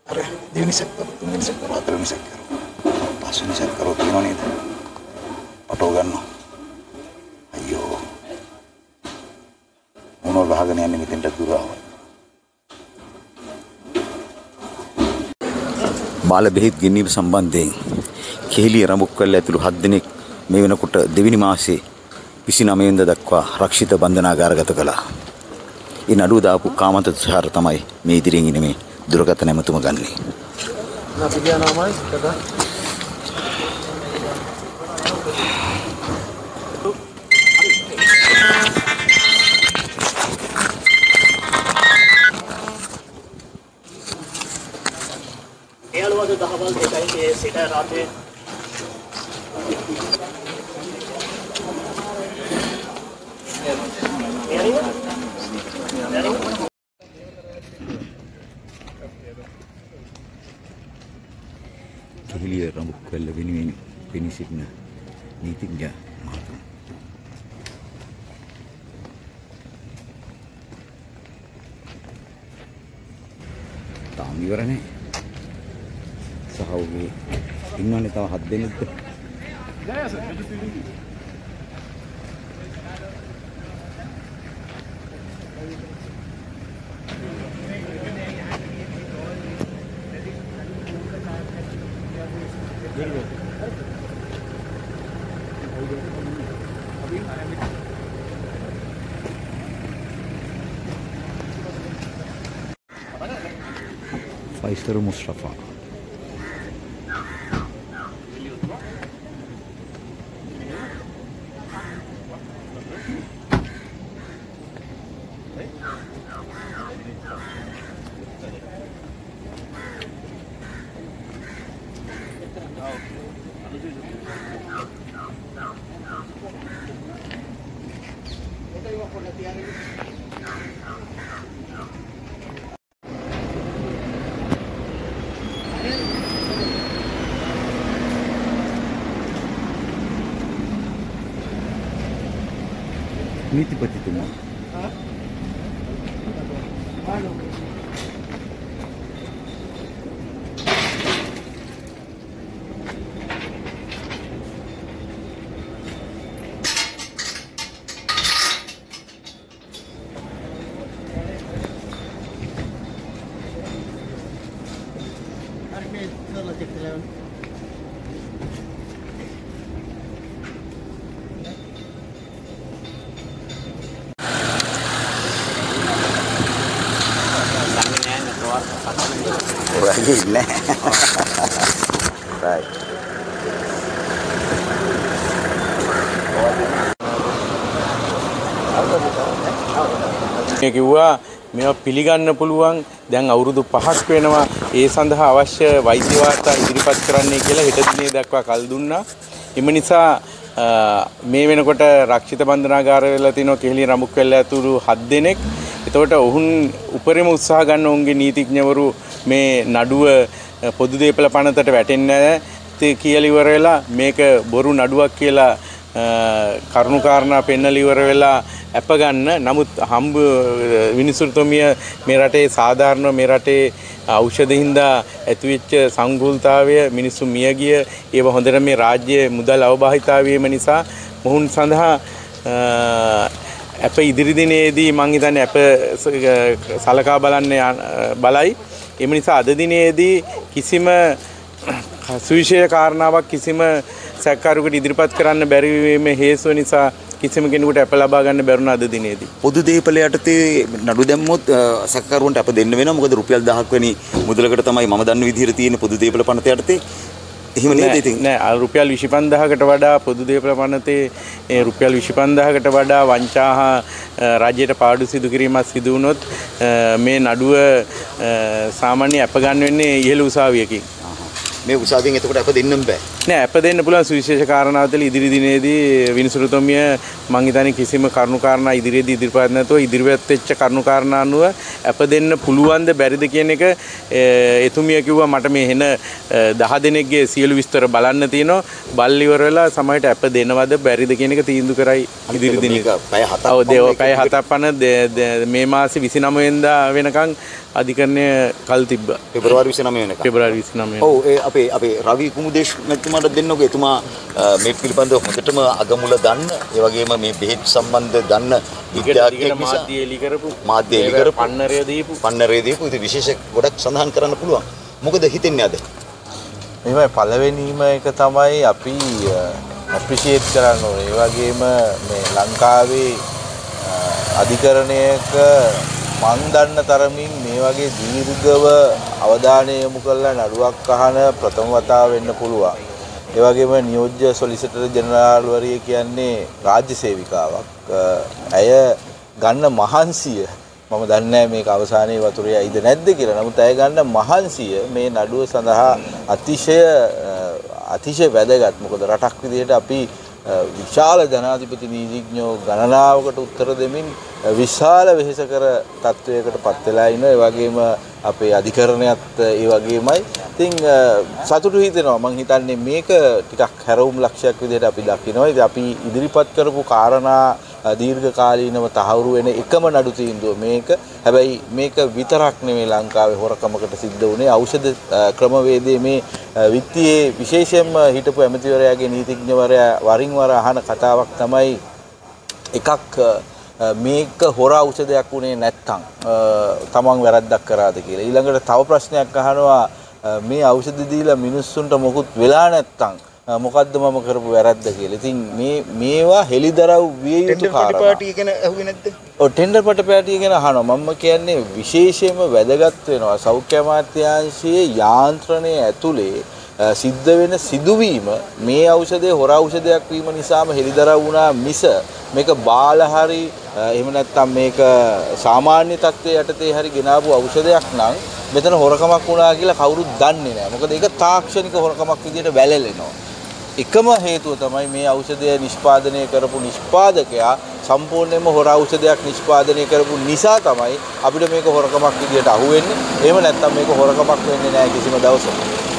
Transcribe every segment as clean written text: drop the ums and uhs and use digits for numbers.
අර දෙවෙනි සැකකරු තුන්වෙනි සැකකරු හතරවෙනි සැකකරු පස්වෙනි සැකකරු තියෙනව නේද? ඔටෝ ගන්නවා. අයියෝ. මොනවද ගහගෙන යන්නේ මෙතෙන්ට දුරව. බාල බෙහෙත් ගෙනීම සම්බන්ධයෙන් කෙහෙලිය රඹුක්වැල්ල ඇතුළු 7 දෙනෙක් මේ වෙනකොට දෙවෙනි මාසේ 29 වෙනිදා දක්වා රක්ෂිත බන්ධනාගාරගත කළා. ඒ නඩුව දාපු කාමන්ත තුෂාර තමයි මේ ඉදිරියෙන් ඉන්නේ මේ දුරකථන ඇමතුම ගන්නේ. කෙහෙලිය රඹුක්වැල්ල වෙනුවෙන් පෙනී සිටින නීතිඥ මහතුමා. තාම ඉවර නැහැ. සහෝගේ ඉන්නවනේ තව 7 දෙනෙක්ද? Faisal Mustafa. Nitipatitumo. Right. මේ කිව්වා මේවා පිළිගන්න පුළුවන් දැන් අවුරුදු 5ක් වෙනවා ඒ සඳහා අවශ්‍ය වෛද්‍ය වාර්තා ඉදිරිපත් කරන්නයි කියලා හෙට දිනේ දක්වා කල් දුන්නා. එම නිසා මේ වෙනකොට රක්ෂිත බන්ධනාගාර වෙලා තිනවා කෙහෙලිය රඹුක්වැල්ල ඇතුළු 7 දෙනෙක්. එතකොට ඔවුන් උපරිම උත්සාහ ගන්න ඔවුන්ගේ නීතිඥවරු මේ නඩුව පොදු දේපල පනතට වැටෙන්නේ නැහැ කියලා ඉවර වෙලා මේක බොරු නඩුවක් කියලා කරුණාකාරණා පෙන්නලා ඉවර වෙලා අප ගන්න. නමුත් හම්බ විනිසුරුතුමිය මේ රටේ සාධාරණ මේ රටේ ඖෂධ හින්දා ඇතිවෙච්ච සංගුල්තාවය මිනිස්සු මිය ගිය ඒව හොඳට මේ රාජ්‍ය මුදල් අවබෝධිතා වීම නිසා මොහුන් සඳහා අප ඉදිරි දිනේදී මං හිතන්නේ අප සලකා බලයි. එම නිසා අද දිනේදී කිසිම සුවිශේෂ කාරණාවක් කිසිම සැකකාරයෙකුට ඉදිරිපත් කරන්න බැරි වීමේ හේතුව නිසා කිසිම කෙනෙකුට අප ලබා ගන්න බැරුණ අද දිනේදී පොදු දේපල යටතේ නඩු දැම්මොත් සැකකාරවන්ට අප දෙන්න වෙනවා. මොකද රුපියල් 1000ක් වැනි මුදලකට තමයි මම දන්න විදිහට තියෙන පොදු දේපල පනත යටතේ. එහෙම නේද? ඉතින් නෑ රුපියල් 25000කට වඩා පොදු දේපල පනතේ රුපියල් 25000කට වඩා වංචා රාජ්‍යයට පාඩු සිදු කිරීමක් සිදු වුණොත් මේ නඩුව සාමාන්‍ය අප ගන්න වෙන්නේ ඉහළ උසාවියකින්. මේ උසාවියෙන් එතකොට අප දෙන්නම් බෑ. නෑ අප දෙන්න පුළුවන් සුවිශේෂ කාරණාවතල ඉදිරි දිනේදී විනිසුරුතුමිය මං හිතන්නේ කිසිම කරුණු කාරණා ඉදිරියේදී ඉදිරිපත් නැතුව ඉදිරියට වෙච්ච කරුණු කාරණා අනුව අප දෙන්න පුළුවන්ද බැරිද කියන එක එතුමිය කිව්වා මට මේ හෙන 10 දෙනෙක්ගේ සියලු විස්තර බලන්න තියෙනවා බල් ඉවර වෙලා සමහරට අප දෙනවද බැරිද කියන එක තීන්දුව කරයි ඉදිරි දිනේ පැය 7ක් ඔව් පැය 7ක් පන මේ මාසේ 29 වෙනිදා වෙනකන් අධිකරණය කල් තිබ්බා පෙබරවාරි 29 වෙනකන් පෙබරවාරි 29 ඔව් ඒ අපේ රවි කුමුදේශ් මැතිතුමාට දෙන්නකෝ එතුමා මේ පිළිබඳව හොඳටම අගමුල දන්න ඒ වගේම මේ බෙහෙත් සම්බන්ධ දන්න විද්‍යාඥයෙක් නිසා මාධ්‍ය එලි කරපු පන්නරය දීපු ඉතින් විශේෂ ගොඩක් සඳහන් කරන්න පුළුවන් මොකද හිතෙන්නේ අද මේවයි පළවෙනිම එක තමයි අපි ඇප්‍රීෂিয়েට් කරන්න ඕනේ ඒ වගේම මේ ලංකාවේ අධිකරණයක මන් දන්න තරමින් මේ වගේ දීර්ඝව අවධානය යොමු කරලා නඩුවක් අහන ප්‍රථම වතාව වෙන්න පුළුවන්. ඒ වගේම නියෝජ්‍ය සොලිසිටර් ජෙනරාල්වරිය කියන්නේ රාජ්‍ය සේවිකාවක්. ඇය ගන්න මහන්සිය මම දන්නේ නැහැ මේක අවසානයේ වතුරේ ඇයිද නැද්ද කියලා. නමුත් ඇය ගන්න මහන්සිය මේ නඩුව සඳහා අතිශය වැදගත්. මොකද රටක් විදිහට අපි විශාල ජනාධිපති නීතිඥයෝ ගණනාවකට උත්තර දෙමින් විශාල වෙහෙසකර තත්වයකට පත් වෙලා ඉන්න. ඒ වගේම අපේ අධිකරණයත් ඒ වගේමයි. ඉතින් සතුටු හිතෙනවා. මම හිතන්නේ මේක ටිකක් හැරවුම් ලක්ෂයක් විදිහට අපි දකිනවා. ඉතින් අපි ඉදිරිපත් කරපු කාරණා දීර්ඝ කාලීනව තහවුරු වෙන එකම නඩු තීන්දුව මේක. හැබැයි මේක විතරක් නෙමෙයි ලංකාවේ හොරකමකට සිද්ධ වුණේ. ඖෂධ ක්‍රමවේදයේ මේ විත්තියේ විශේෂයෙන්ම හිටපු ඇමතිවරයාගේ නීතිඥවරයා වරින් වර අහන කතාවක් තමයි එකක් මේක හොර ඖෂධයක් වුණේ නැත්තම් තමන් වැරද්දක් කරාද කියලා. ඊළඟට තව ප්‍රශ්නයක් අහනවා මේ ඖෂධ දීලා මිනිස්සුන්ට මොකුත් වෙලා නැත්තම් මොකද්ද මම කරපු වැරද්ද කියලා. ඉතින් මේවා හෙලිදරව් විය යුතු කාරණා. පාටිය ගැන අහුවේ නැද්ද? ඔව් ටෙන්ඩර් පටපැටිය ගැන අහනවා. මම කියන්නේ විශේෂයෙන්ම වැදගත් වෙනවා සෞඛ්‍ය අමාත්‍යාංශයේ යාන්ත්‍රණය ඇතුලේ සිද්ධ වෙන සිදුවීම මේ ඖෂධයේ හොර ඖෂධයක් වීම නිසාම හෙලිදරව් වුණා මිස මේක බාල හරි එහෙම නැත්නම් මේක සාමාන්‍ය තත්ත්වයේ යටතේ හරි ගෙනාවු ඖෂධයක් නම් මෙතන හොරකමක් වුණා කියලා කවුරුත් දන්නේ නැහැ. මොකද ඒක තාක්ෂණික හොරකමක් විදිහට වැළලෙනවා. එකම හේතුව තමයි මේ ඖෂධය නිෂ්පාදනය කරපු නිෂ්පාදකයා සම්පූර්ණයෙන්ම හොර ඖෂධයක් නිෂ්පාදනය කරපු නිසා තමයි අපිට මේක හොරකමක් විදිහට අහුවෙන්නේ. එහෙම නැත්නම් මේක හොරකමක් වෙන්නේ නැහැ කිසිම දවසක.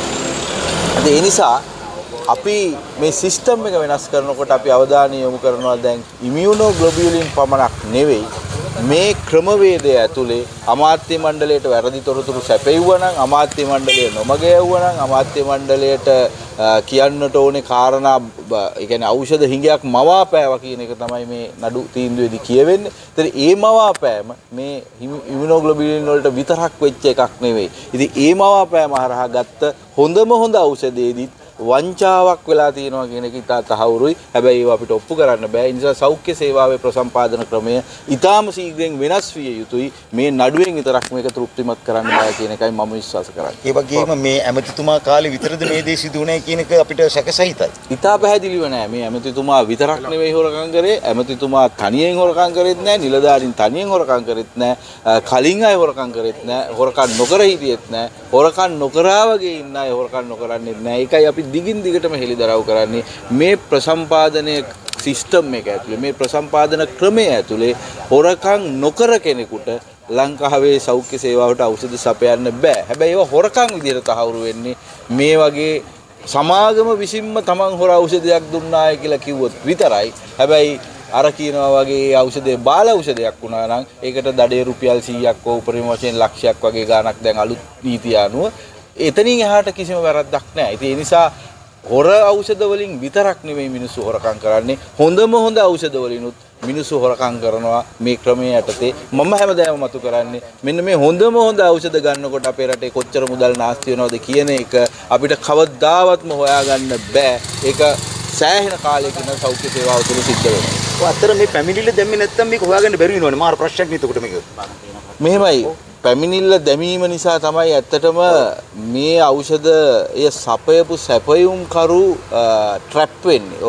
ඒ නිසා අපි මේ සිස්ටම් එක වෙනස් කරනකොට අපි අවධානය යොමු කරනවා දැන් ඉමියුනෝග්ලොබියුලින් පමණක් නෙවෙයි මේ ක්‍රමවේදය ඇතුලේ අමාත්‍ය මණ්ඩලයට වැරදි තොරතුරු සැපෙව්වා නම් අමාත්‍ය මණ්ඩලය නොමග යවුවා නම් අමාත්‍ය මණ්ඩලයට කියන්නට ඕනේ කාරණා ඒ කියන්නේ ඖෂධ හිඟයක් මවාපෑවා කියන එක තමයි මේ නඩු තීන්දුවේදී කියවෙන්නේ. ඒතර ඒ මවාපෑම මේ ඉමුනෝග්ලොබියුලින් වලට විතරක් වෙච්ච එකක් නෙවෙයි. ඉතින් ඒ මවාපෑම හරහා ගත්ත හොඳම ඖෂධයේදීත් වංචාවක් වෙලා තියෙනවා කියන එක ඉතා තහවුරුයි. හැබැයි ඒව අපිට ඔප්පු කරන්න බෑ. ඒ නිසා සෞඛ්‍ය සේවාවේ ප්‍රසම්පාදන ක්‍රමය ඉතාම ශීඝ්‍රයෙන් වෙනස් විය යුතුයි. මේ නඩුවෙන් විතරක් මේක තෘප්තිමත් කරන්න බෑ කියන එකයි මම විශ්වාස කරන්නේ. ඒ වගේම මේ ඇමතිතුමා කාලේ විතරද මේ දේ සිදු වුණේ කියන එක අපිට සැකසහිතයි. ඉතා පැහැදිලිව නෑ. මේ ඇමතිතුමා විතරක් නෙවෙයි හොරකම් කරේ. ඇමතිතුමා තනියෙන් හොරකම් කරෙත් නෑ. නිලධාරීන් තනියෙන් හොරකම් කරෙත් නෑ. කලින් අය හොරකම් කරෙත් නෑ. හොරකම් නොකර හිටියෙත් නෑ. හොරකම් නොකරා වගේ ඉන්න අය හොරකම් නොකරන්නේත් නෑ. ඒකයි අපි දිගින් දිගටම හෙළිදරව් කරන්නේ මේ ප්‍රසම්පාදනය සිස්ටම් එක ඇතුලේ මේ ප්‍රසම්පාදන ක්‍රමය ඇතුලේ හොරකම් නොකර කෙනෙකුට ලංකාවේ සෞඛ්‍ය සේවාවට ඖෂධ සපයන්න බෑ. හැබැයි ඒවා හොරකම් විදිහට තහවුරු වෙන්නේ මේ වගේ සමාගම විසින්ම තමන් හොර ඖෂධයක් දුන්නාය කියලා කිව්වොත් විතරයි. හැබැයි අර කියනවා වගේ ඖෂධයේ බාල ඖෂධයක් වුණා නම් ඒකට දඩේ රුපියල් 100ක් හෝ උපරිම වශයෙන් ලක්ෂයක් වගේ ගාණක් දැන් අලුත් නීතිය අනුව එතනින් එහාට කිසිම වැරද්දක් නැහැ. ඉතින් ඒ නිසා හොර ඖෂධ වලින් විතරක් නෙමෙයි මිනිස්සු හොරකම් කරන්නේ. හොඳම හොඳ ඖෂධ වලිනුත් මිනිස්සු හොරකම් කරනවා මේ ක්‍රමයේ යටතේ. මම හැමදාම මතු කරන්නේ මෙන්න මේ හොඳම හොඳ ඖෂධ ගන්නකොට අපේ රටේ කොච්චර මුදල් නාස්ති වෙනවද කියන එක අපිට කවදාවත්ම හොයාගන්න බෑ. ඒක සෑහෙන කාලයකින් සෞඛ්‍ය සේවාව තුළ සිද්ධ වෙනවා. ඔය අතර මේ පැමිණිල්ල දැම්මේ නැත්තම් මේක හොයාගන්න බැරි වෙනවනේ. මාර ප්‍රශ්නයක් නේ එතකොට මේක. මෙහෙමයි පැමිණිල්ල දැමීම නිසා තමයි ඇත්තටම මේ ඖෂධය සපයපු සැපයුම්කරු ට්‍රැප් වෙන්නේ.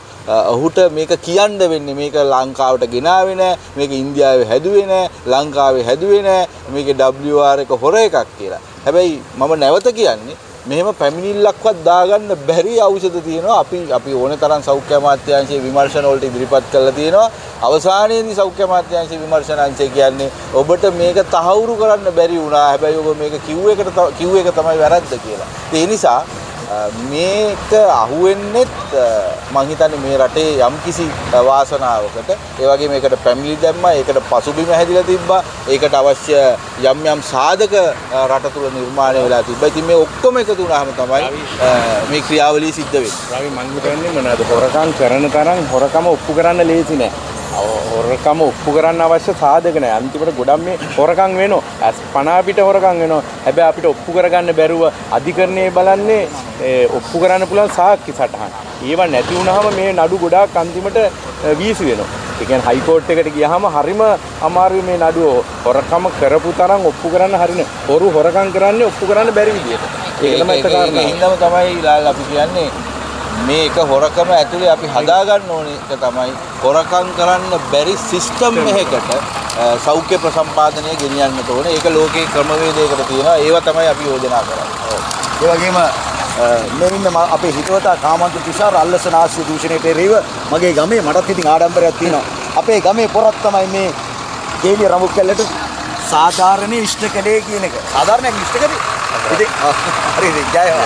ඔහුට මේක කියන්න වෙන්නේ මේක ලංකාවට ගෙනාවේ නෑ, මේක ඉන්දියාවේ හැදුවේ නෑ, ලංකාවේ හැදුවේ නෑ, මේක WR එක හොර එකක් කියලා. හැබැයි මම නැවත කියන්නේ මෙහෙම පැමිණිල්ලක්වත් දාගන්න බැරි ඖෂධ තියෙනවා. අපි ඕනේ තරම් සෞඛ්‍ය අමාත්‍යාංශයේ විමර්ශන වලට ඉදිරිපත් කරලා තියෙනවා. අවසානයේදී සෞඛ්‍ය අමාත්‍යාංශයේ විමර්ශනාංශය කියන්නේ ඔබට මේක තහවුරු කරන්න බැරි වුණා. හැබැයි ඔබ මේක කිව් එක තමයි වැරද්ද කියලා. ඒ නිසා මේක අහුවෙන්නෙත් මං හිතන්නේ මේ රටේ යම්කිසි වාසනාවකට ඒ වගේ මේකට පැමිණිලි දැම්මා, ඒකට පසුබිම හැදිලා තිබ්බා, ඒකට අවශ්‍ය යම් සාධක රට තුල නිර්මාණය වෙලා තිබ්බා. ඉතින් මේ ඔක්කොම එකතු වුණාම තමයි මේ ක්‍රියාවලිය සිද්ධ වෙන්නේ. රවි මං හිතන්නේ මොනවාද හොරකම් කරන තරම් හොරකම ඔප්පු කරන්න ලේසි නෑ. හොරකම ඔප්පු කරන්න අවශ්‍ය සාධක නෑ. අන්තිමට ගොඩක් මේ හොරකම් වෙනවා. පණ අපිට හොරකම් වෙනවා. හැබැයි අපිට ඔප්පු කරගන්න බැරුව අධිකරණයේ බලන්නේ ඔප්පු කරන්න පුළුවන් සාක්ෂි සටහන්. ඒවා නැති වුනහම මේ නඩු ගොඩාක් අන්තිමට වීසි වෙනවා. ඒ කියන්නේ හයිකෝට් එකට ගියාම හරිම අමාරුයි මේ නඩුව. හොරකම කරපු තරම් ඔප්පු කරන්න හරිනේ. හොරකම් කරන්නේ ඔප්පු කරන්න බැරි විදියට. ඒක තමයි එක කාරණා. ඒ හින්දාම තමයි ලාල් අපි කියන්නේ මේ එක හොරකම ඇතුලේ අපි හදාගන්න ඕනේ එක තමයි හොරකම් කරන්න බැරි සිස්ටම් එකකට සෞඛ්‍ය ප්‍රසම්පාදනය ගෙනියන්නට ඕනේ. ඒක ලෝකේ ක්‍රමවේදයකට තියෙනවා. ඒවා තමයි අපි යෝජනා කරන්නේ. ඒ වගේම මෙන්න අපේ හිතවතා කාමන්ත තුෂාර අල්ලසන ආශ්‍රය දූෂණයට එරෙහිව මගේ ගමේ මටත් ඉතින් ආඩම්බරයක් තියෙනවා. අපේ ගමේ පොරක් තමයි මේ කේලිය රඹුක් කැල්ලට සාධාරණ ඉෂ්ට කළේ කියන එක. සාධාරණයක් ඉෂ්ට කරේ. ඉතින් හරි ජයවා.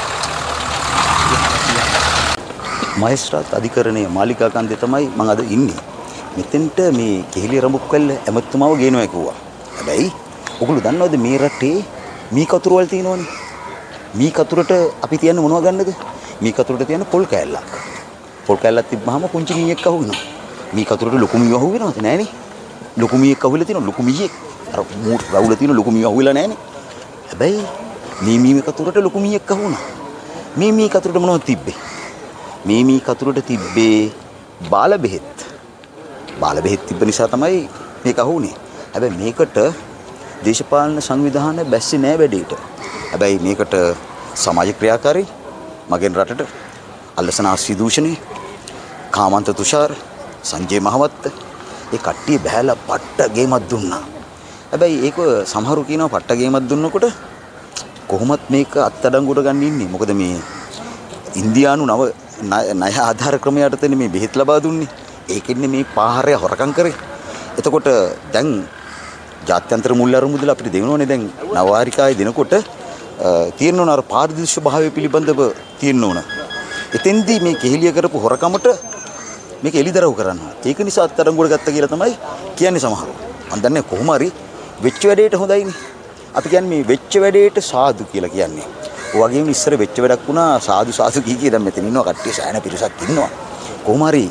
මහේස්ත්‍රාත් අධිකරණයේ මාලිකා කන්දේ තමයි මම අද ඉන්නේ. මෙතෙන්ට මේ කේලිය රඹුක් කැල්ල ඇමතුමාව ගේනවා කිව්වා. හැබැයි ඔගොල්ලෝ දන්නවද මේ රටේ මී කතුරු වල තියෙනවනේ. මී කතුරට අපි තියන්නේ මොනව ගන්නද? මී කතුරට තියන්නේ පොල් කෑල්ලක්. පොල් කෑල්ලක් තිබ්බහම පුංචි මීයක් අහු වෙනවා. මී කතුරට ලොකු මීයක් අහු වෙනවද? නෑනේ. ලොකු මීයක් අහුවෙලා තියෙනවා. ලොකු මීයක්. අර මූට් රවුල තියෙන ලොකු මීයක් අහුවෙලා නෑනේ. හැබැයි මේ මී කතුරට ලොකු මීයක් අහු වුණා. මේ මී කතුරට මොනවද තිබ්බේ? මේ මී කතුරට තිබ්බේ බාල බෙහෙත්. බාල බෙහෙත් තිබ්බ නිසා තමයි මේක අහු වුණේ. හැබැයි මේකට දේශපාලන සංවිධානය බැස්සේ නෑ වැඩේට. හැබැයි මේකට සමාජ ක්‍රියාකාරී මගෙන් රටට අල්ලසන ආශ්‍රය දූෂණේ කාමන්ත තුෂාර සංජය මහවත්ත ඒ කට්ටිය බහැලා පට්ට ගේමක් දුන්නා. හැබැයි ඒක සමහරු කියනවා පට්ට ගේමක් දුන්නකොට කොහොමත් මේක අත්අඩංගුවට ගන්න ඉන්නේ. මොකද මේ ඉන්දියානු ණය ආධාර ක්‍රමයට තෙන්නේ මේ බෙහෙත් ලබා දුන්නේ. ඒකෙන්නේ මේ පාහරය හොරකම් කරේ. එතකොට දැන් ජාත්‍යන්තර මුල්‍ය අරමුදල අපිට දෙනවනේ දැන් නවවාරිකාවේ දෙනකොට තියෙන්න ඕන අර පාරදර්ශක භාවය පිළිබඳව තියෙන්න ඕන. එතෙන්දී මේ කෙහෙලිය කරපු හොරකමට මේක එලිදරව් කරන්න. ඒක නිසා අත්අඩංගුවට ගත්ත කියලා තමයි කියන්නේ සමහරව. මම දන්නේ කොහොම හරි වෙච්ච වැඩේට හොඳයිනේ. අපි කියන්නේ මේ වෙච්ච වැඩේට සාදු කියලා කියන්නේ. ඔය වගේම ඉස්සර වෙච්ච වැඩක් වුණා සාදු සාදු කී දැන් මෙතන ඉන්නවා කට්ටිය සෑහෙන පිරිසක් ඉන්නවා. කොහොම හරි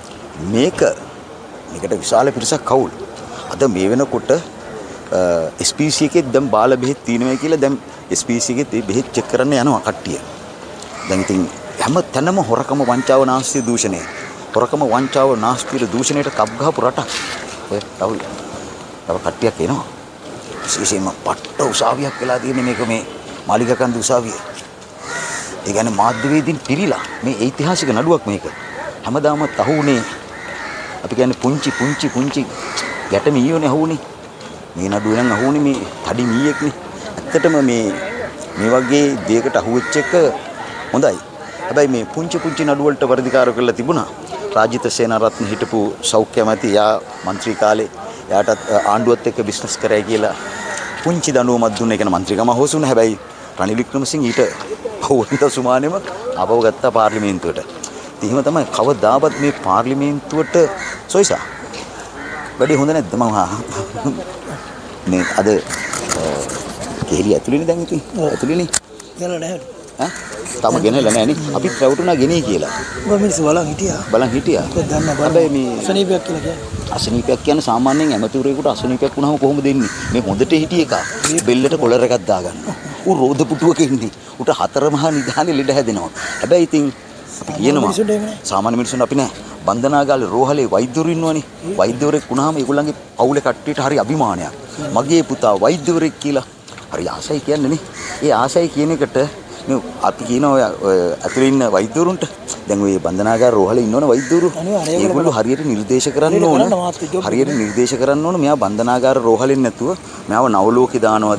මේකට විශාල පිරිසක් කවුල්. අද මේ වෙනකොට SPC එකේ දැන් බාල බෙහෙත් තියෙනවා කියලා දැන් SPC එකේ මේ බෙහෙත් චෙක් කරන්න යනවා කට්ටිය. දැන් ඉතින් හැම තැනම හොරකම වංචාව නාස්ති දූෂණය. හොරකම වංචාව නාස්ති දූෂණයට කප් ගහපු රටක්. ඔය තව කට්ටියක් එනවා. විශේෂයෙන්ම පට්ට උසාවියක් වෙලා තියෙන්නේ මේක මේ මාලිගා කන්ද උසාවිය. ඒ කියන්නේ මාධ්‍යවේදීන් පිළිලා මේ ඓතිහාසික නඩුවක් මේක. හැමදාම තහුුනේ අපි කියන්නේ පුංචි ගැට මීයෝනේ අහුුනේ. මේ නඩුවේ නම් අහුුනේ මේ තඩි මීයෙක්නේ. ඇත්තටම මේ වගේ දෙයකට අහුවෙච්ච එක හොඳයි. හැබැයි මේ පුංචි නඩු වලට වර්ධිකාර කරලා තිබුණා. රාජිත සේනාරත්න හිටපු සෞඛ්‍ය ඇමති යා മന്ത്രി කාලේ යාටත් ආණ්ඩුවත් එක්ක බිස්නස් කරයි කියලා පුංචි දඬුවමක් දුන්න එක මන්ත්‍රීකම හොසුන. හැබැයි රනිල් වික්‍රමසිංහ ඊට අවුරුද්ද සුමානෙම අපව ගත්තා පාර්ලිමේන්තුවට. ඉතින් එහෙම තමයි කවදාවත් මේ පාර්ලිමේන්තුවට සොයිසා වැඩි හොඳ නැද්ද මම මේ අද කෙහෙලිය ඇතුළේනේ දැන් ඉතින් ඇතුළේනේ යලා නැහැ තාම ගෙනලා නැහැ නේ අපිත් රැවටුණා ගෙනේ කියලා මම මිනිස්සු බලන් හිටියා දන්න හැබැයි මේ අසනීපයක් කියලා කියන්නේ අසනීපයක් කියන්නේ සාමාන්‍යයෙන් ඇමතිවරයෙකුට අසනීපයක් වුණාම කොහොමද දෙන්නේ මේ හොඳට හිටිය එක බෙල්ලට කොලර් එකක් දාගන්න ඌ රෝද පුටුවක ඉන්නේ ඌට හතරමහා නිදානේ ලෙඩ හැදෙනවා හැබැයි ඉතින් අපි කියනවා සාමාන්‍ය මිනිස්සුන්ට අපි නෑ බන්ධනාගාරේ රෝහලේ වෛද්‍යවරු ඉන්නවනේ වෛද්‍යවරයෙක් වුණාම ඒගොල්ලන්ගේ පවුලේ කට්ටියට හරි අභිමානයක් මගේ පුතා වෛද්‍යවරයෙක් කියලා හරි ආසයි කියන්නේ නේ ඒ ආසයි කියන එකට මේ අපි කියනවා ඇතුලේ ඉන්න වෛද්‍යවරුන්ට දැන් ඔය බන්ධනාගාර රෝහලේ ඉන්නවනේ වෛද්‍යවරු ඒගොල්ලෝ හරියට නිර්දේශ කරන්න ඕන මෙයා බන්ධනාගාර රෝහලෙන් නැතුව මෙයාව නවලෝකේ දානවද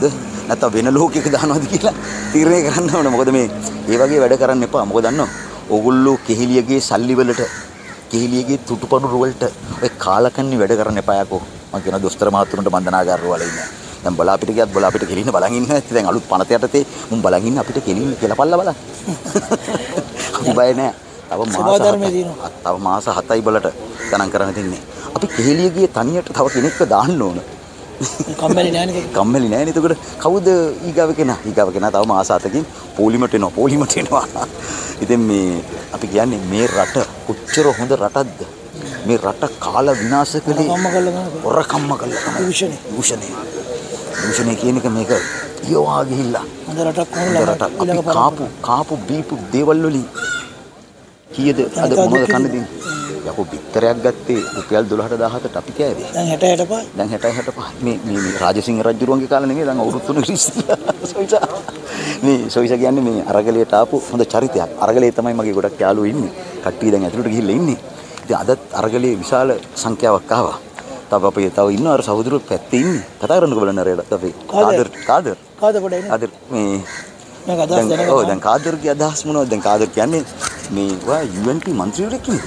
නැත්නම් වෙන ලෝකයක දානවද කියලා තීරණය කරන්න ඕන. මොකද මේ ඒ වගේ වැඩ කරන්න එපා. මොකද දන්නව ඕගොල්ලෝ කෙහිලියගේ සල්ලි වලට කෙහිලියගේ තුටුපඩු වලට ඔය කාලකන්ණි වැඩ කරන්න එපා යකෝ. මම කියන දොස්තර මහතුරුන්ට බන්ධනාගාර වල ඉන්න. දැන් බලා අපිට ගියත් බලා අපිට කෙලින්න බලන් ඉන්න නැත්නම් දැන් අලුත් පනත යටතේ මුන් බලන් ඉන්න අපිට කෙලින්න කියලා පල්ලා බලන්න. අපි බය නෑ. තව මාස 7යි බලට ගණන් කරන්න තින්නේ. අපි කෙහෙලියගේ තනියට තව කෙනෙක්ව දාන්න ඕන. කම්මැලි නෑනේ. කම්මැලි නෑනේ. එතකොට කවුද ඊගාව කෙනා? ඊගාව කෙනා තව මාස 7කින් පොලිමට එනවා. ඉතින් මේ අපි කියන්නේ මේ රට කොච්චර හොඳ රටක්ද? මේ රට කාල විනාශ කළේ හොරකම්ම කළා තමයි. දූෂණය කියන එක මේක ඊවා ගිහිල්ලා. හොඳ රටක් කොහොමද? අපි කාපු බීපු දේවල් වලින් කීයද අද මොනවද කන්න දෙන්නේ? යකෝ බිත්තරයක් ගත්තේ රුපියල් 12000කට අපි කෑවේ. දැන් 60 65. දැන් 65. මේ රාජසිංහ රජුරුවන්ගේ කාලේ නෙමෙයි දැන් අවුරුදු 3කට ඉස්සෙල්ලා. සොයිසා කියන්නේ මේ අරගලයට ආපු හොඳ චරිතයක්. අරගලේ තමයි මගේ ගොඩක් යාළුවෝ ඉන්නේ. කට්ටිය දැන් ඇතුළට ගිහිල්ලා ඉන්නේ. ඉතින් අදත් අරගලේ විශාල සංඛ්‍යාවක් ආවා. තව ඉන්නවා අර සහෝදරයෝ පැත්තේ ඉන්නේ. කතා කරන්නකෝ බලන්න අරයට අපි. කාදර් පොඩ ඉන්නේ. කාදර් මේ මම අදහස් දැනගන්න. ඔව් දැන් කාදර්ගේ අදහස් මොනවද? දැන් කාදර් කියන්නේ මේ UNP මන්ත්‍රීවරයෙක් නේ.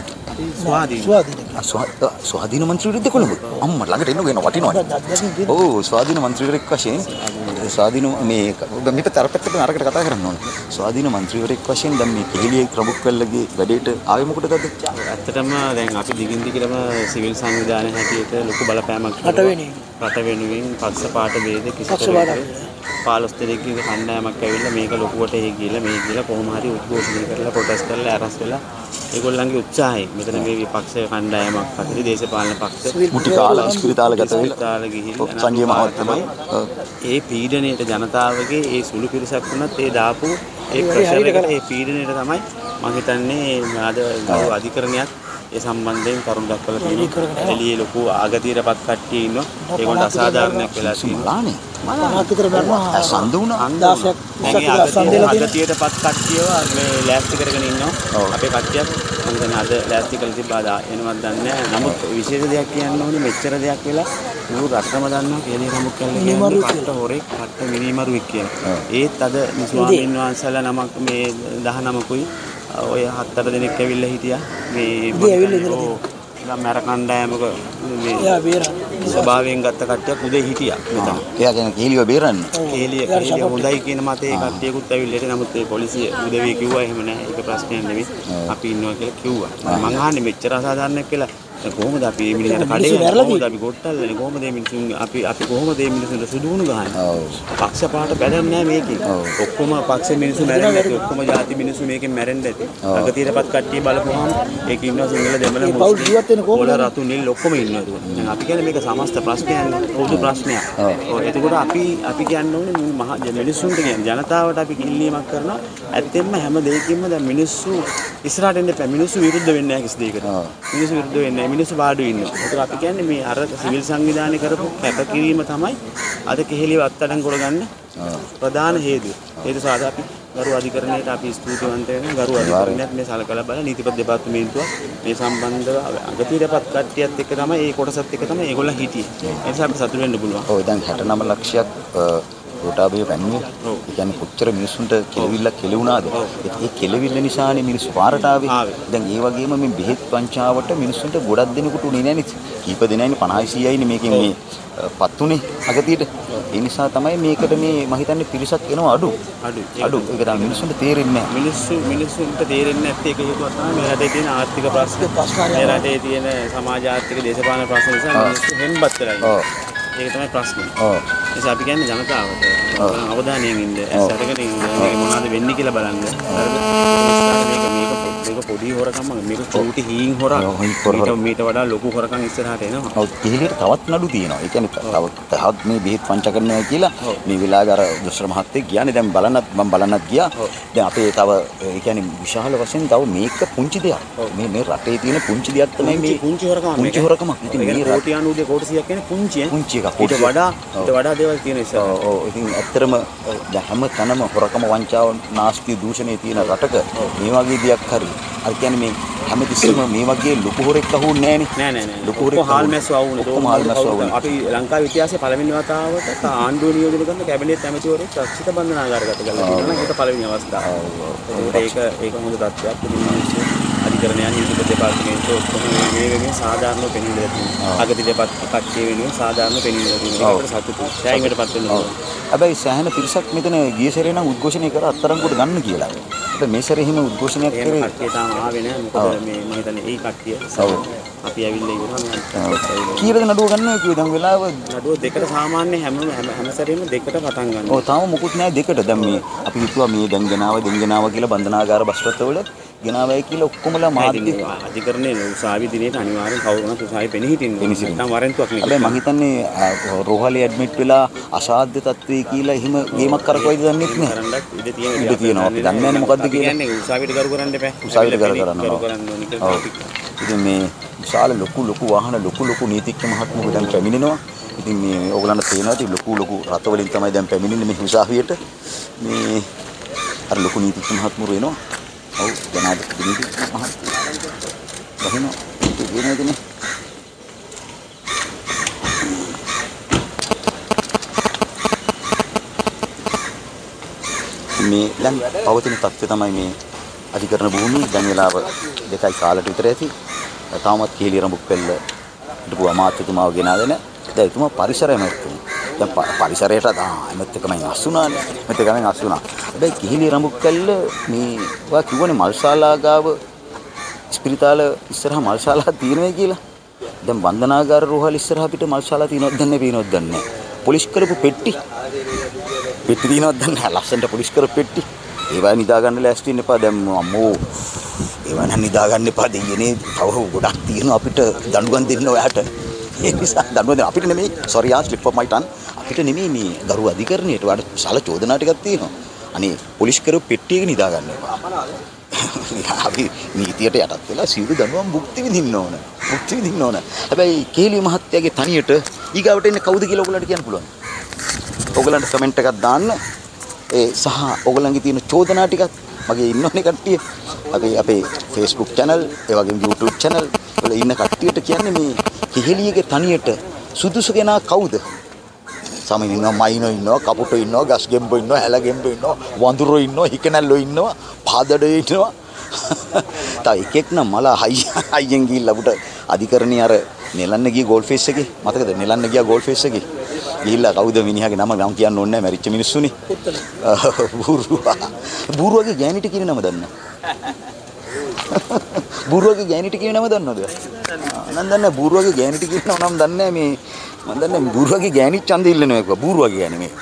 ස්වාධීන මන්ත්‍රීවරයෙක්ද කොළඹ? අම්මා ළඟට එන්න ගේන වටිනවනේ. ඔව් ස්වාධීන මන්ත්‍රීවරයෙක් වශයෙන් ස්වාධීන මේ තරපැත්තට අරකට කතා කරන්න ඕන. ස්වාධීන මන්ත්‍රීවරයෙක් වශයෙන් දැන් මේ කෙහෙලියේ ප්‍රමුඛකල්ලගේ වැඩේට ආවේ මොකටද? ඇත්තටම දැන් අපි දිගින් දිගටම සිවිල් සංවිධානය හැටියට ලොකු බලපෑමක් රට වෙනුවෙන් පක්ෂපාත ભેද කිසිතරක 15 දෙනෙක්ගේ කණ්ඩායමක් ඇවිල්ලා මේක ලොකුවට ගිහිල්ලා මේ කියලා කොහොම හරි උද්ඝෝෂණය කරලා ප්‍රොටෙස්ට් කරලා අරස් වෙලා ඒගොල්ලන්ගේ උත්සාහයෙන් මෙතන මේ විපක්ෂ කණ්ඩායමක් අතර දේශපාලන පක්ෂ මුටි කාලා ඉස්පිරිතාල ගත වෙලා ගිහිල්ලා සංජය මහත්මයා ඒ පීඩනයට ජනතාවගේ ඒ සුළු පිරිසක් වුණත් ඒ දාපු ඒ ප්‍රෙෂර් එකට ඒ පීඩනයට තමයි මම හිතන්නේ අද ගරු අධිකරණයක් ඒ සම්බන්ධයෙන් කරුණු දක්වලා තියෙනවා. එළියේ ලොකු ආගතියටපත් කට්ටිය ඉන්නවා. ඒගොල්ලන්ට අසාධාරණයක් වෙලා තියෙනවා. මහත් විතර බරනවා. සඳ වුණා 16ක් ආගතියටපත් කට්ටියව මේ ලෑස්ති කරගෙන ඉන්නවා. අපේ කට්ටියක් මම හිතන්නේ අද ලෑස්ති කරලා තිබ්බා එනවත් දන්නේ නැහැ. නමුත් විශේෂ දෙයක් කියන්න ඕනේ මෙච්චර දෙයක් වෙලා මුළු රටම දන්නවා කෙලිය නමුත් කියන්නේ පට්ට හොරෙක් පට්ට මිනිමරුවෙක් කියලා. ඒත් අද ස්වාමීන් වහන්සේලා නමක් මේ 19කුයි ඔය 7-8 දෙනෙක් ඇවිල්ලා හිටියා මේ මර කණ්ඩායමක මේ ස්වභාවයෙන් ගත්ත කට්ටියක් උදේ හිටියා මෙතන. එයා කියන කේලිය බේරන්න. කේලිය හොඳයි කියන මතේ කට්ටියකුත් ඇවිල්ලා ඉතින් නමුත් ඒ පොලිසිය උදවිය කිව්වා එහෙම නෑ ඒක ප්‍රශ්නයක් නෙවෙයි අපි ඉන්නවා කියලා කිව්වා. මං අහන්නේ මෙච්චර අසාධාරණයක් කියලා කොහොමද අපි මේ මිනිහට කඩේ කොහොමද අපි ගොට්ටල්ලනේ කොහොමද මේ මිනිසුන් අපි කොහොමද මේ මිනිසුන්ට සුදුුණු ගහන්නේ? පක්ෂපාත බැලන්නේ නැහැ මේකේ. ඔක්කොම පක්ෂ මිනිස්සු මැරෙන්නේ නැති ඔක්කොම ಜಾති මිනිස්සු මේකෙන් මැරෙන්නේ නැති. අගතියටපත් කට්ටිය බලපුවාම ඒකේ ඉන්නවා සිංහල දෙමළ මුස්ලිම් කොළ රතු නිල් ඔක්කොම ඉන්නවා ඒක. දැන් අපි කියන්නේ මේක සමස්ත ප්‍රශ්නයක් නේ. පොදු ප්‍රශ්නයක්. එතකොට අපි කියන්න ඕනේ මහ මිනිස්සුන්ට කියන්නේ ජනතාවට අපි කිල්ලීමක් කරනවා. ඇත්තෙන්ම හැම දෙයකින්ම දැන් මිනිස්සු ඉස්සරහට එන්න එපා. මිනිස්සු විරුද්ධ වෙන්නේ නැහැ කිසි දෙයකට. මිනිස්සු විරුද්ධ වෙන්නේ මිනිස්සු වාඩු ඉන්නවා. ඒක අපි කියන්නේ මේ අර සිවිල් සංවිධානය කරපු කැපකිරීම තමයි අද කෙහෙලිය අත්අඩංගු කරගන්න ප්‍රධාන හේතුව. ඒක සාදා අපි ගරු අධිකරණයට අපි ස්තුතිවන්ත වෙනවා. ගරු අධිකරණයත් මේ සලකලා බලලා නීතිපති දෙපාර්තමේන්තුව මේ සම්බන්ධව අගතියටපත් කට්ටියත් එක්ක තමයි ඒ කොටසත් එක්ක තමයි ඒගොල්ලෝ හිටියේ. ඒ නිසා අපි සතුටු වෙන්න පුළුවන්. ඔව් දැන් 69 ලක්ෂයක් රෝටාබේ පැන්නේ. ඒ කියන්නේ කොච්චර මිනිස්සුන්ට කෙලෙවුණාද? ඒ කෙලෙවිල්ල නිසානේ මිනිස්සු පාරට ආවේ. දැන් ඒ වගේම මේ බෙහෙත් පංචාවට මිනිස්සුන්ට ගොඩක් දෙනෙකුට උනේ නැහැ නේ. කීප දෙනයිනේ 50 100යිනේ මේකෙන් මේ පත්තුනේ අගතියට. ඒ නිසා තමයි මේකට මේ මම හිතන්නේ පිරිසක් එනවා අඩු. ඒක තමයි මිනිස්සුන්ට තේරෙන්නේ නැහැ. මිනිස්සුන්ට තේරෙන්නේ නැත්තේ ඒක හේතුවක් තමයි මේ රටේ තියෙන ආර්ථික ප්‍රශ්න. මේ රටේ තියෙන සමාජ ආර්ථික දේශපාලන ප්‍රශ්න නිසා මිනිස්සු හෙම්බත් වෙලා ඉන්නවා. ඒක තමයි ප්‍රශ්නේ. නිසා අපි කියන්නේ ජනතාවට අවධානයෙන් ඉන්න, ඇස්සටගෙන ඉන්න, මේක මොනවද වෙන්නේ කියලා බලන්න. මේක පොඩි හොරකම් මේක චූටි හීන් හොරක්. මීට වඩා ලොකු හොරකම් ඉස්සරහට එනවා. ඔව් කෙහෙලියට තවත් නඩු තියෙනවා. ඒ කියන්නේ තවත් මේ බෙහෙත් පංච කරනවා කියලා මේ වෙලාවේ අර දුෂ්කර මහත්තයෙක් කියන්නේ දැන් මම බලන්නත් ගියා. දැන් අපේ තව ඒ කියන්නේ විශාල වශයෙන් තව මේක පුංචි දෙයක්. මේ රටේ තියෙන පුංචි දෙයක් තමයි මේ පුංචි හොරකම. ඉතින් මේ කෝටි 90 කෝටි 100ක් කියන්නේ පුංචි එකක්. ඊට වඩා දේවල් තියෙන නිසා. ඔව් ඉතින් ඇත්තටම හැම තැනම හොරකම වංචාව නාස්ති දූෂණයේ තියෙන රටක මේ වගේ දෙයක් හරි අර කියන්නේ මේ හැමතිස්සෙම මේ වගේ ලොකු හොරෙක් අහුන්නේ නැහනේ. නෑ. ලොකු හොරෙක් හාල් මැස්සෝ ආවුනේ. ඔක්කොම හාල් මැස්සෝ ආවුනේ. අපි ලංකාවේ ඉතිහාසයේ පළවෙනි වතාවට ආණ්ඩුව නියෝජනය කරන කැබිනට් ඇමතිවරයෙක් රක්ෂිත බන්ධනාගාරගත කරලා තියෙනවා නම් ඒක පළවෙනි අවස්ථාව. ඒක හොඳ තත්ත්වයක්. ඉතින් මිනිස්සු අධිකරණයන් නීති දෙපාර්තමේන්තුව ඔක්කොම මේ සාධාරණව පෙනීලා තියෙනවා. අගති දෙපාර්තමේන්තුව කට්ටිය වෙනුවෙන් සාධාරණව පෙනීලා තියෙනවා. ඒකට සතුටුයි. ඡායිමටපත් වෙනවා. හැබැයි සෑහෙන පිරිසක් මෙතන ගිය සැරේ නම් උද්ඝෝෂණය කරා අත්තරංගුවට ගන්න කියලා. හැබැයි මේ සැරේ එහෙම උද්ඝෝෂණයක් කරේ කට්ටිය තාම ආවේ නැහැ. මොකද මේ මම හිතන්නේ ඒ කට්ටිය අපි ඇවිල්ලා ඉවරනවා. කීයද නඩුව ගන්නවා කිව්වේ දැන් වෙලාව නඩුව දෙකට සාමාන්‍ය හැම සැරේම දෙකට පටන් ගන්නවා. ඔව් තාම මුකුත් නැහැ දෙකට. දැන් මේ අපි හිතුවා මේ දැන් ගෙනාව කියලා බන්ධනාගාර බස් රථවල ගෙනාවයි කියලා ඔක්කොමලා මාධ්‍ය අධිකරණයේ උසාවි දිනේට අනිවාර්යෙන් කවුරුණත් උසාවි පෙනී හිටින්නේ. නැත්නම් වරෙන්තුවක් නෙවෙයි. හැබැයි මම හිතන්නේ රෝහලේ ඇඩ්මිට් වෙලා අසාධ්‍ය තත්ත්වයේ කියලා එහෙම ගේමක් කරකවයිද දන්නේ නැහැ. ඉඳ තියෙනවා. අපි දන්නේ නැහැ මොකද්ද කියන්නේ උසාවියට කරු කරන්න එපා. උසාවියට කරු කරන්න ඕනේ කියලා. ඉතින් මේ විශාල ලොකු වාහන ලොකු නීතිඥ මහත්මයෙකු දැන් පැමිණෙනවා. ඉතින් මේ ඕගලන්ට තේනවා ඉතින් ලොකු රථ වලින් තමයි දැන් පැමිණෙන්නේ මේ උසාවියට. මේ අර ලොකු නීතිඥ මහත්මරු එනවා. ඔව් ජනාධිපති නීතිඥ මහත්මයා. බහිනවා. ඒක වෙනවදනේ. මේ දැන් පවතින තත්ත්වය තමයි මේ අධිකරණ භූමිය දැන් වෙලාව 2යි කාලට විතර ඇති. තාමත් කීලිය රඹුක්පෙල්ල හිටපු අමාත්‍යතුමාව ගෙනාගෙන දැන් එතුමා පරිසරයම එක්තුනේ. දැන් පරිසරයට එමෙත් එකම අස්සුනානේ. මෙත් එකම අස්සුනා. හැබැයි කීලිය රඹුක්පෙල්ල මේ වා කිව්වනේ මල්ශාලා ගාව ස්පිරිතාල ඉස්සරහා මල්ශාලා තියෙනවා කියලා. දැන් වන්දනාගාර රෝහල ඉස්සරහා පිට මල්ශාලා තියෙනවද දන්නේ පේනවද දන්නේ. පොලිස් කරපු පෙට්ටි තියෙනවද දන්නේ ලස්සනට පොලිස් කරපු පෙට්ටි. ඒවා නිදා ගන්න ලෑස්ති වෙන්න එපා දැන් අම්මෝ. ඒවා නම් නිදා ගන්න එපා දෙයියනේ. කවුරු ගොඩක් තියෙනවා අපිට දඬුවම් දෙන්න ඔයාට. ඒ නිසා දඬුවම් දෙන්න අපිට නෙමෙයි. sorry ආ slip of my tongue. අපිට නෙමෙයි මේ ගරු අධිකරණයට ඔයාට විශාල චෝදනා ටිකක් තියෙනවා. අනේ පොලිස් කරපු පෙට්ටියක නිදා ගන්න එපා. අපි නීතියට යටත් වෙලා සියලු දඬුවම් භුක්ති විඳින්න ඕන. හැබැයි කේලි මහත්තයාගේ තනියට ඊගාවට එන්නේ කවුද කියලා ඔයගලන්ට කියන්න පුළුවන්. ඔයගලන්ට කමෙන්ට් එකක් දාන්න. සහ ඔයගලන්ගේ තියෙන චෝදනා ටිකක් මගේ ඉන්නෝනේ කට්ටිය. අපේ Facebook channel, ඒ වගේම YouTube channel වල ඉන්න කට්ටියට කියන්නේ මේ කෙහෙලියගේ තනියට සුදුසු කෙනා කවුද? සමීන් ඉන්නවා, මයිනෝ ඉන්නවා, කපුටෝ ඉන්නවා, ගස්ගෙම්බෝ ඉන්නවා, හැලගෙම්බෝ ඉන්නවා, වඳුරෝ ඉන්නවා, හිකනැල්ලෝ ඉන්නවා, පාදඩේ ඉන්නවා. තව එකෙක් නම් මල හයියෙන් ගිහිල්ලා අපුට අධිකරණේ අර නෙලන්න ගිය ගෝල් ෆේස් එකේ මතකද? නෙලන්න ගියා ගෝල් ෆේස් එකේ. ගිහිල්ලා කවුද මිනිහාගේ නම මම කියන්න ඕනේ නැහැ මැරිච්ච මිනිස්සුනේ. බූරුවගේ ගෑනිට කියන නම දන්නා. බූරුවගේ ගෑනිට කියන නම දන්නවද? මම දන්නේ බූරුවගේ ගෑනිට කියන නම දන්නේ මේ මම දන්නේ බූරුවගේ ගෑනිට ඡන්දෙ ඉල්ලනවා එක. බූරුවගේ ගෑනි මේ.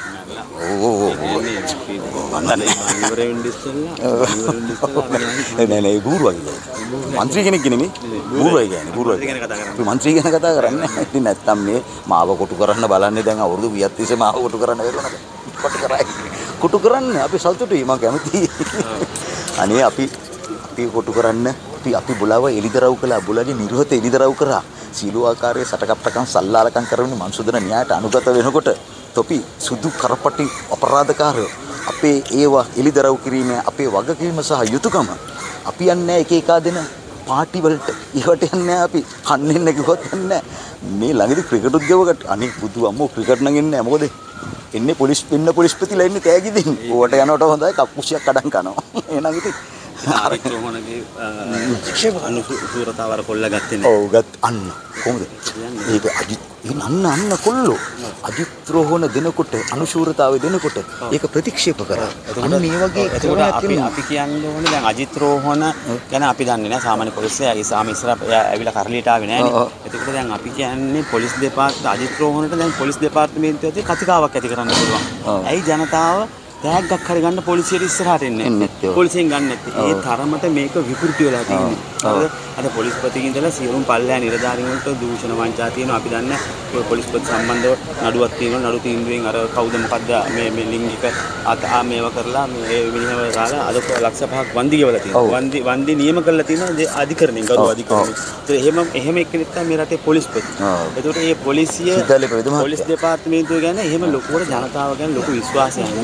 නෑ බූරුවගේ මන්ත්‍රී කෙනෙක් නෙමෙයි බූරුවයි කියන්නේ අපි මන්ත්‍රී ගැන කතා කරන්නේ. ඉතින් නැත්තම් මේ මාව කොටු කරන්න බලන්නේ දැන් අවුරුදු 20ක් තිස්සේ මාව කොටු කරන්න වෙනවා. කොටු කරන්න අපි සතුටුයි මම කැමතියි. අනේ අපි කොටු කරන්න අපි බුලව එලිදරව් කළා. බුලගේ නිර්හත එලිදරව් කරා. සීලු ආකාරයේ සටකප්පකම් සල්ලාලකම් කරමින් මන්සුදන න්‍යායට අනුගත වෙනකොට තොපි සුදු කරපටි අපරාධකාරයෝ අපේ ඒවා එලිදරව් කිරීමේ අපේ වගකීම සහ යුතුයකම අපි යන්නේ එක එක දෙන පාටි වලට ඒවට යන්නේ අපි කන්නේ කිව්වොත් යන්නේ මේ ළඟදී ක්‍රිකට් උද්ගවකට අනේ බුදු අම්මෝ ක්‍රිකට් නම් එන්නේ නැහැ මොකද එන්නේ පොලිස්පතිලා එන්නේ තෑගි දෙන්න ඕවට යනකොට හොඳයි කප්පුසියක් කඩන් කනවා එහෙනම් ඉතින් ආරක්ෂකවණගේ අනුසූරතාවර කොල්ල ගත්තේ නෑ. ඔව් ගත් අන්න කොහොමද? ඒක අජිත් අන්න කොල්ලෝ අජිත් රෝහණ දෙනකොට අනුශූරතාවය දෙනකොට ඒක ප්‍රතික්ෂේප කරා. අන්න මේ වගේ අපි කියන්න ඕනේ දැන් අජිත් රෝහණ ගැන අපි දන්නේ නැහැ සාමාන්‍ය පොලිසිය ඒ සාම ඉස්සර ඇවිල්ලා කරලියට ආවේ නෑනේ. එතකොට දැන් අපි කියන්නේ පොලිස් දෙපාර්තමේන්තුව අජිත් රෝහණට දැන් පොලිස් දෙපාර්තමේන්තුවේ කතිකාවක් ඇති කරන්න පුළුවන්. ඇයි ජනතාව තෑග්ගක් හරි ගන්න පොලිසියට ඉස්සරහට එන්නේ පොලිසියෙන් ගන්න නැත්තේ. ඒ තරමට මේක විකෘති වෙලා තියෙන්නේ. අද පොලිස්පතිගෙන් ඉඳලා සියලුම පල්ලෑ නිලධාරීන් වලට දූෂණ වංචා තියෙනවා. අපි දන්නේ ඔය පොලිස්පති සම්බන්ධව නඩුවක් තියෙනවා. නඩු තීන්දුවෙන් අර කවුද මොකද්ද මේ ලිංගික මේව කරලා මේ මිනිහව දාලා අද ලක්ෂ 5ක් වන්දි ගෙවලා තියෙනවා. වන්දි නියම කරලා තියෙනවා අධිකරණයෙන් ගරු අධිකරණයෙන්. ඒත් එහෙම එක්කෙනෙක් තමයි මේ රටේ පොලිස්පති. ඒකට මේ පොලිස් දෙපාර්තමේන්තුව ගැන එහෙම ලොකුවට ජනතාව ගැන ලොකු විශ්වාසයක් නැහැ.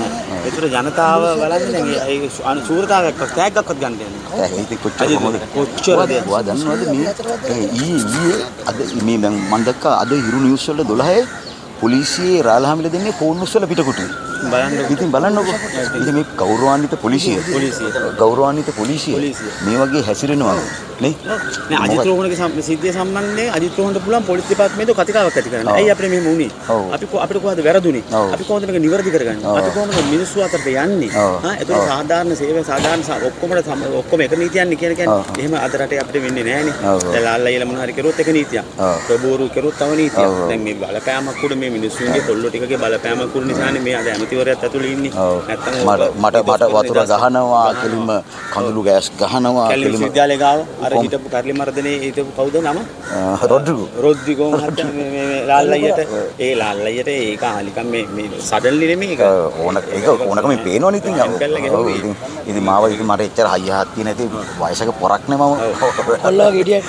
ඒතර ජනතාව බලන්නේ දැන් ඒ සූරතාවයක් තෑග්ගක්වත් ගන්න දෙන්නේ ඒක ඉතින් කොච්චර ඔයා දන්නවද මේ ඊයේ අද මේ දැන් මම දැක්කා අද හිරු නිවුස් වල 12 පොලිසියේ රාලහාමිල දෙන්නේ ෆෝන් උස්සලා පිටකොටුයි. ඉතින් බලන්නකෝ. ඉතින් මේ ගෞරවාන්විත පොලිසිය ගෞරවාන්විත පොලිසිය මේ වගේ හැසිරෙනවා නේ. නේ අජිත් රෝහණගේ සිද්ධිය සම්බන්ධයෙන් අජිත් රෝහණට පුළුවන් පොලිස් දෙපාර්තමේන්තුව කතිකාවක් ඇති කරන්න. ඇයි අපිට මෙහෙම වුනේ? අපිට කොහොමද වැරදුනේ? අපි කොහොමද මේක නිවැරදි කරගන්නේ? අපි කොහොමද මිනිස්සු අතරට යන්නේ? ඒතකොට සාධාරණ සේවය සාධාරණ ඔක්කොම එක නීතියන්නේ කියන්නේ එහෙම අද රටේ අපිට වෙන්නේ නැහනේ. දැන් ලාල්ලා මොන හරි කරුවොත් එක නීතියක්. ප්‍රබෝරු කරුවොත් තව නීතියක්. දැන් මේ බලපෑමක් උඩ මේ මිනිස්සුන්ගේ කොල්ලෝ ටිකගේ බලපෑමක් උඩ නිසානේ මේ අද ඇමතිවරයාත් ඇතුළේ ඉන්නේ. නැත්තම් මට වතුර ගහනවා කෙලිම කඳුළු ගෑස් ගහනවා කෙලිම විශ්වවිද්‍යාලය ගාව අර හිටපු කර්ලි මර්දනේ හිටපු කවුද නම රොඩ්රිගෝ මහත්තයා මේ ලාල්ලයියට ඒ ලාල්ලයියට ඒක ආලිකම් මේ සඩන්ලි නෙමෙයි ඒක ඕනකම පේනවනේ ඉතින් ඉතින් මාව ඉතින් මට එච්චර හයියහක් තියෙන ඉතින් වයසක පොරක් නේ මම කොල්ලා ගෙඩියක්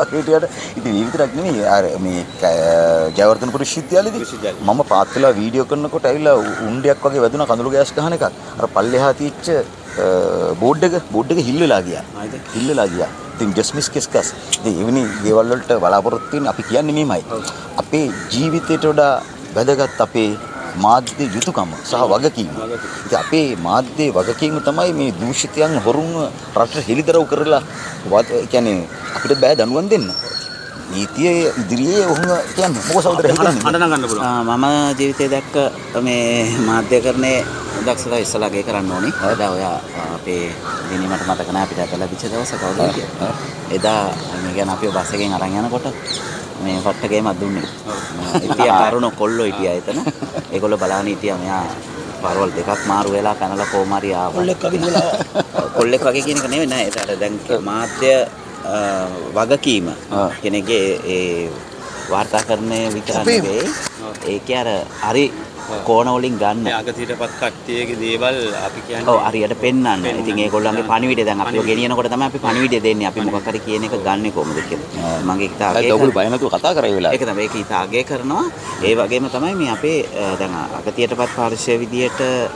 ඉතින් ඒ විතරක් නෙමෙයි අර මේ ජයවර්ධනපුර විශ්වවිද්‍යාලයේදී මම පාත් වෙලා වීඩියෝ කරනකොට ඇවිල්ලා උණ්ඩයක් වගේ වැදුනා කඳුළු ගෑස් ගහන එකක් අර පල්ලෙහා තියච්ච බෝඩ් එක හිල්ලලා ගියා. ඉතින් ජස්මිස් කෙස්කස් ඉතින් එවැනි දේවල් වලට බලාපොරොත්තු වෙන්නේ අපි කියන්නේ මේමයි. අපේ ජීවිතයට වඩා වැදගත් අපේ මාධ්‍ය යුතුයකම සහ වගකීම. ඉතින් අපේ මාධ්‍ය වගකීම තමයි මේ දූෂිතයන් හොරුන්ව රටට හෙළිදරව් කරලා කියන්නේ අපිට බෑ දඬුවම් දෙන්න. නීතිය ඉදිරියේ ඔහුම කියන්නේ මොකද සහෝදර හිතන්නේ අඬන ගන්න පුළුවන්. මම ජීවිතේ දැක්ක මේ මාධ්‍යකරණයේ දක්ෂතාව ඉස්සලාගේ කරන්න ඕනේ. එදා ඔයා අපේ දිනේ මට මතක නැහැ අපිට ලැබිච්ච දවස කවුද කියලා. එදා මේ කියන්නේ අපි බස් එකෙන් අරන් යනකොට මේ වට්ටකේමක් දුන්නේ. ඉතින් අරුණ කොල්ලෝ හිටියා එතන. ඒගොල්ලෝ බලන්න හිටියා මෙයා පාරවල් දෙකක් මාරු වෙලා කනලා කොහොම හරි ආවා. කොල්ලෙක් වගේ කියන එක නෙවෙයි නෑ. ඒකට දැන් මාධ්‍ය වගකීම කෙනෙක්ගේ ඒ වාර්තාකරණය විතරක් නෙවෙයි ඒකේ අර හරි කෝණ වලින් ගන්න අගතියටපත් කට්ටියගේ දේවල් අපි කියන්නේ ඔව් හරියට පෙන්වන්න. ඉතින් ඒගොල්ලන්ගේ පණිවිඩය දැන් අපිව ගෙනියනකොට තමයි අපි පණිවිඩය දෙන්නේ. අපි මොකක් හරි කියන එක ගන්නෙ කොහොමද කියලා. මගේ හිතාගේ ඔයගොල්ලෝ බය නැතුව කතා කරේ වෙලාව. ඒක තමයි ඒක හිතාගේ කරනවා. ඒ වගේම තමයි මේ අපේ දැන් අගතියටපත් පාර්ශ්වය විදියට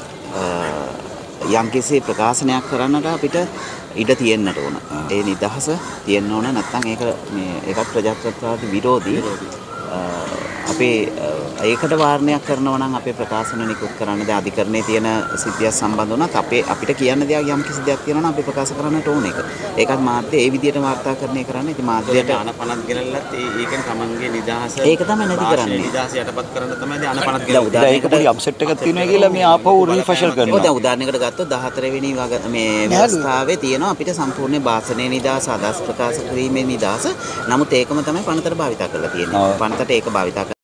යම්කිසි ප්‍රකාශනයක් කරන්නට අපිට ඉඩ තියෙන්නට ඕන. ඒ නිදහස තියෙන්න ඕන. නැත්නම් ඒක මේ ඒකත් ප්‍රජාතන්ත්‍රවාදී විරෝධී. අපේ ඒකට වාරණයක් කරනවා නම් අපේ ප්‍රකාශන නිකුත් කරන්න දැන් අධිකරණයේ තියෙන සිද්ධියක් සම්බන්ධ වුණත් අපිට කියන්න දෙයක් යම් කිසි දෙයක් තියෙනවා නම් අපි ප්‍රකාශ කරන්නට ඕන ඒක. ඒකත් මාධ්‍ය ඒ විදිහට වාර්තාකරණය කරන්න. ඉතින් මාධ්‍යයට අනපනත් ගෙනල්ලත් ඒකෙන් තමන්ගේ නිදහස ඒක තමයි නැති කරන්නේ. නිදහස යටපත් කරන්න තමයි දැන් අනපනත් ගෙනල්ලා. ඒක පොඩි අප්සෙට් එකක් තියෙනවා කියලා මේ ආපහු රීෆෂල් කරනවා. ඔව් දැන් උදාහරණයකට ගත්තොත් 14 වෙනි මේ ව්‍යවස්ථාවේ තියෙනවා අපිට සම්පූර්ණ භාෂණයේ නිදහස අදහස් ප්‍රකාශ කිරීමේ නිදහස. නමුත් ඒකම තමයි පනතට භාවිත කරලා තියෙන්නේ. පනතට ඒක භාවිත